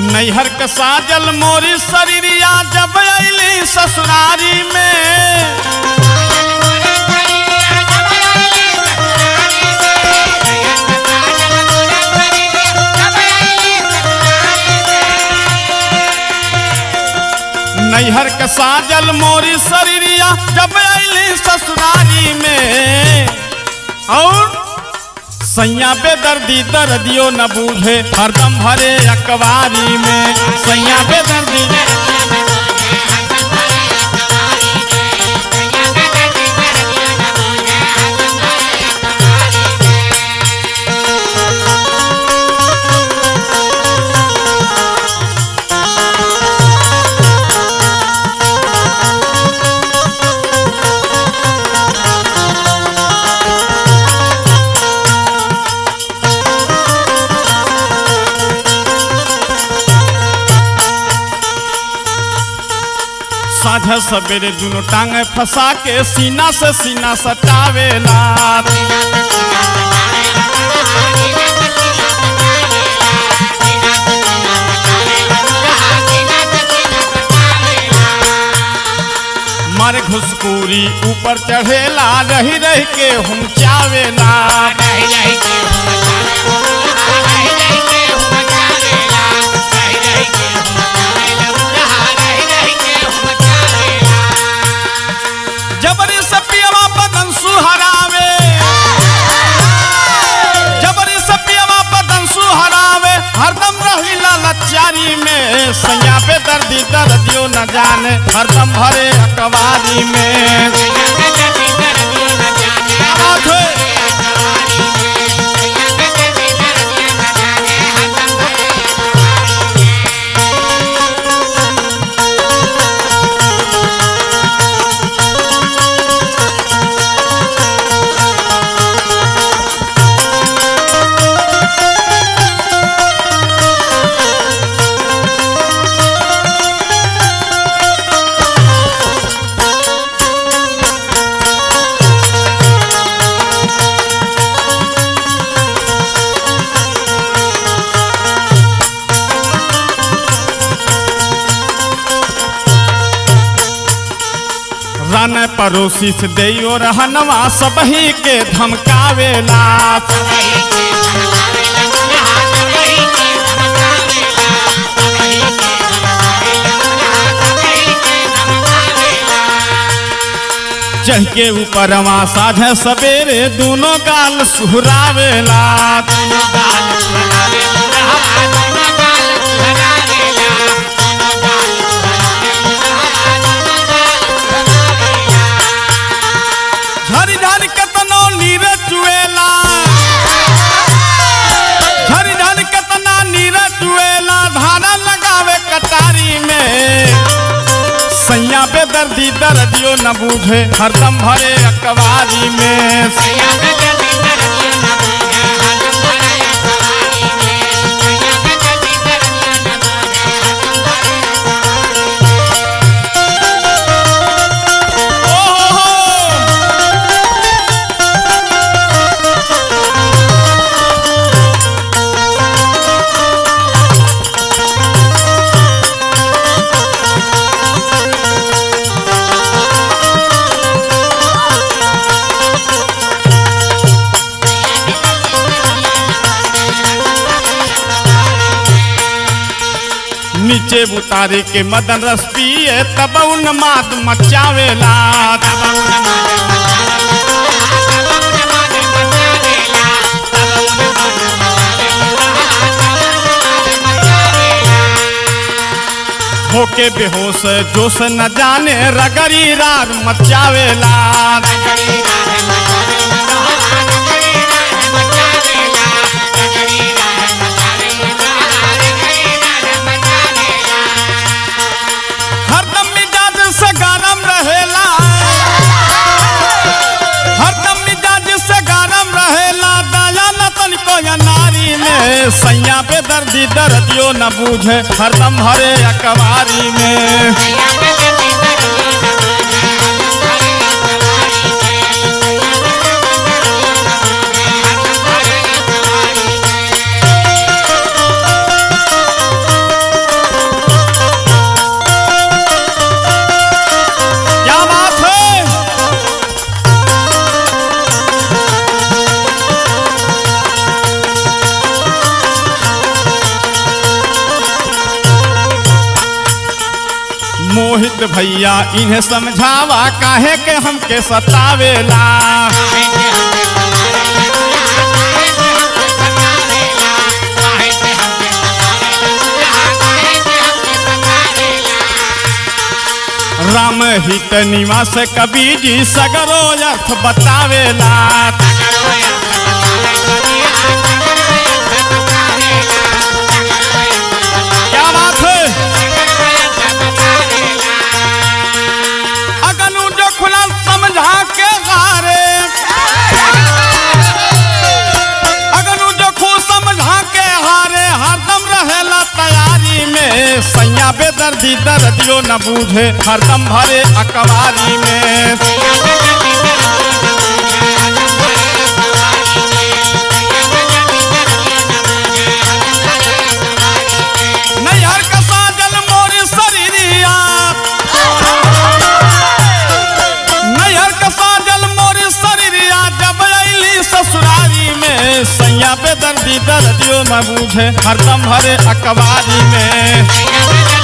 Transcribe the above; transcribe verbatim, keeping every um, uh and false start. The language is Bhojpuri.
नैहर के साजल मोरी शरीरिया जब अली ससुरारी में नैहर के साजल मोरी शरीरिया जब अली ससुरारी में और सैया बेदर्दी दर्दियों न बूझे हरदम भरे अकबारी में सैया बेदर्दी साझा सवेरे दोनों टांगे फंसा के सीना से सीना सटावेला मारे घुसखोरी ऊपर चढ़ेला रही रही के हम चावेला जबरी से पियवा बदन सुहरावे जबरी से पियवा बदन सुहरावे हरदम रही लालचारी में सैया बेदर्दी दर्दियों न जाने हरदम भरे अकबारी में रान पड़ोसी से देयो रहनवा सबही के धमकावेला चढ़ के ऊपरवा साझे सवेरे दोनों गाल सुहरावेला सैया बेदर्दी दर्दियों न बूझे हरदम भरे अकबारी में नीचे उतारे के मदन रस पिए तब उन्माद मचावेला होके बेहोश जोश न जाने रगड़ी रार मचावेला सैया बेदर्दी दर्दियों न बूझे हरदम भरे अकबारी में दोस्त भैया इन्हें समझावा काहे के हमके सतावेला। राम हित निवास कबीर जी सगरो अर्थ बतावेला। क्या बात है। अगनु जो खुला समझा के हारे, अगनु जो खु समझा के हारे हरदम रहेला तैयारी में। सैया बेदर्दी दर्दियों न बूझे हरदम भरे अकबारी में। नैहर का साजल मोरी शरीरिया, नैहर का साजल मोरी शरीरिया जब अइली ससुरारी में। सैया बेदर्दी दर्दियों न बूझे हरदम भरे अकबारी में।